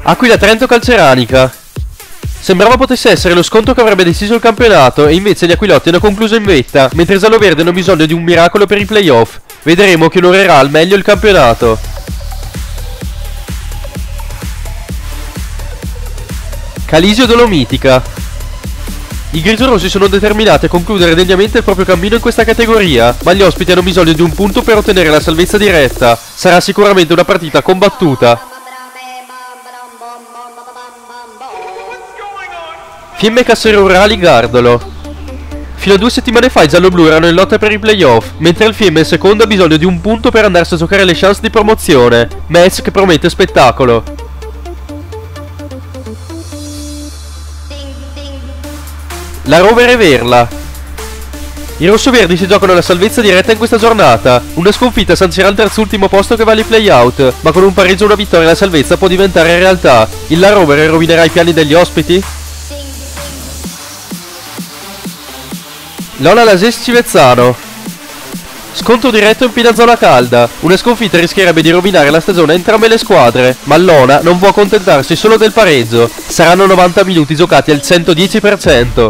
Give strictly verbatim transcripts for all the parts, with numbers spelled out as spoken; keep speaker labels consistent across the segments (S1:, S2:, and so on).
S1: Aquila Trento Calceranica. Sembrava potesse essere lo scontro che avrebbe deciso il campionato, e invece gli Aquilotti hanno concluso in vetta, mentre i gialloverde hanno bisogno di un miracolo per i playoff. Vedremo chi onorerà al meglio il campionato. Calisio Dolomitica. I grigiorossi sono determinati a concludere degnamente il proprio cammino in questa categoria, ma gli ospiti hanno bisogno di un punto per ottenere la salvezza diretta. Sarà sicuramente una partita combattuta. Fiemme Cassero Urali Gardolo. Fino a due settimane fa i gialloblu erano in lotta per i playoff, mentre il Fiemme in seconda ha bisogno di un punto per andarsi a giocare le chance di promozione. Match che promette spettacolo. La Rover e Verla. I rossoverdi si giocano la salvezza diretta in questa giornata. Una sconfitta sancirà il terzultimo posto che vale i playout, ma con un pareggio o una vittoria la salvezza può diventare realtà. Il La Rover rovinerà i piani degli ospiti? Lola Lases Civezzano. Scontro diretto in piena zona calda. Una sconfitta rischierebbe di rovinare la stagione a entrambe le squadre, ma Lona non può accontentarsi solo del pareggio. Saranno novanta minuti giocati al centodieci per cento.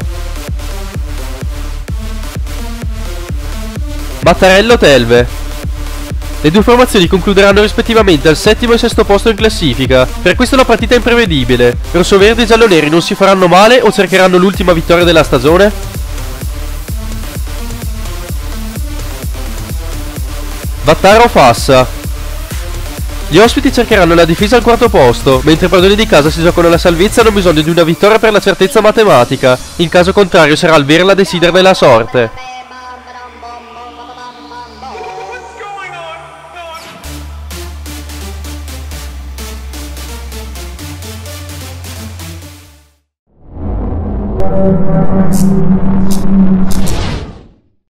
S1: Mattarello Telve. Le due formazioni concluderanno rispettivamente al settimo e sesto posto in classifica. Per questo la partita è imprevedibile. Rossoverdi e gialloneri non si faranno male o cercheranno l'ultima vittoria della stagione? Vattaro Fassa. Gli ospiti cercheranno la difesa al quarto posto, mentre i padroni di casa si giocano la salvezza e hanno bisogno di una vittoria per la certezza matematica. In caso contrario sarà il Verla a deciderne la sorte.
S2: Thank you.